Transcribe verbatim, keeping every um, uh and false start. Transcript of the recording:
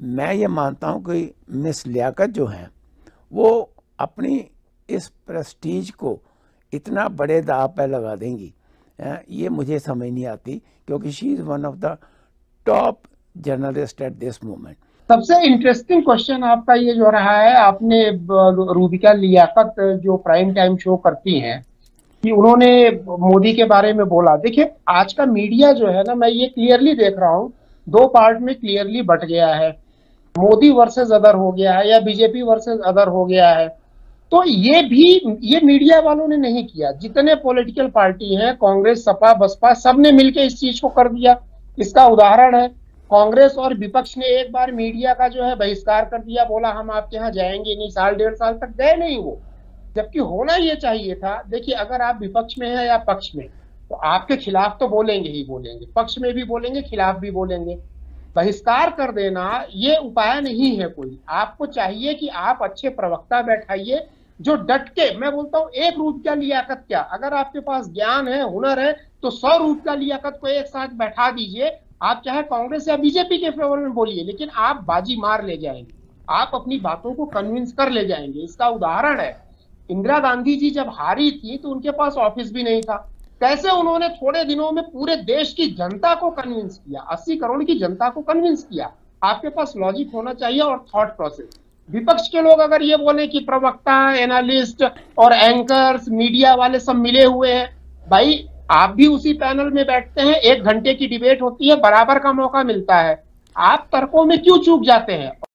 मैं ये मानता हूँ कि मिस लियाकत जो हैं वो अपनी इस प्रेस्टीज को इतना बड़े दाव पे लगा देंगी, ये मुझे समझ नहीं आती, क्योंकि she is one of the top journalist at this moment. सबसे इंटरेस्टिंग क्वेश्चन आपका ये जो रहा है, आपने रूबिका लियाकत जो प्राइम टाइम शो करती हैं कि उन्होंने मोदी के बारे में बोला। देखिए, आज का मीडिया जो है ना, मैं ये क्लियरली देख रहा हूँ, दो पार्ट में क्लियरली बट गया है। मोदी वर्सेस अदर हो गया है या बीजेपी वर्सेस अदर हो गया है। तो ये भी ये मीडिया वालों ने नहीं किया, जितने पॉलिटिकल पार्टी हैं, कांग्रेस, सपा, बसपा, सबने मिलकर इस चीज को कर दिया। इसका उदाहरण है, कांग्रेस और विपक्ष ने एक बार मीडिया का जो है बहिष्कार कर दिया, बोला हम आपके यहाँ जाएंगे नहीं, साल डेढ़ साल तक गए नहीं वो, जबकि होना ये चाहिए था। देखिए, अगर आप विपक्ष में हैं या पक्ष में, तो आपके खिलाफ तो बोलेंगे ही बोलेंगे, पक्ष में भी बोलेंगे, खिलाफ भी बोलेंगे। बहिष्कार कर देना ये उपाय नहीं है कोई। आपको चाहिए कि आप अच्छे प्रवक्ता बैठाइए जो डट के, मैं बोलता हूं एक रूबिका लियाकत क्या, अगर आपके पास ज्ञान है, हुनर है, तो सौ रूबिका लियाकत को एक साथ बैठा दीजिए। आप चाहे कांग्रेस या बीजेपी के फेवर में बोलिए, लेकिन आप बाजी मार ले जाएंगे, आप अपनी बातों को कन्विंस कर ले जाएंगे। इसका उदाहरण है, इंदिरा गांधी जी जब हारी थी तो उनके पास ऑफिस भी नहीं था, कैसे उन्होंने थोड़े दिनों में पूरे देश की जनता को कन्विंस किया, अस्सी करोड़ की जनता को कन्विंस किया। आपके पास लॉजिक होना चाहिए और थॉट प्रोसेस। विपक्ष के लोग अगर ये बोले कि प्रवक्ता, एनालिस्ट और एंकर्स, मीडिया वाले सब मिले हुए हैं, भाई आप भी उसी पैनल में बैठते हैं, एक घंटे की डिबेट होती है, बराबर का मौका मिलता है, आप तर्कों में क्यों चूक जाते हैं?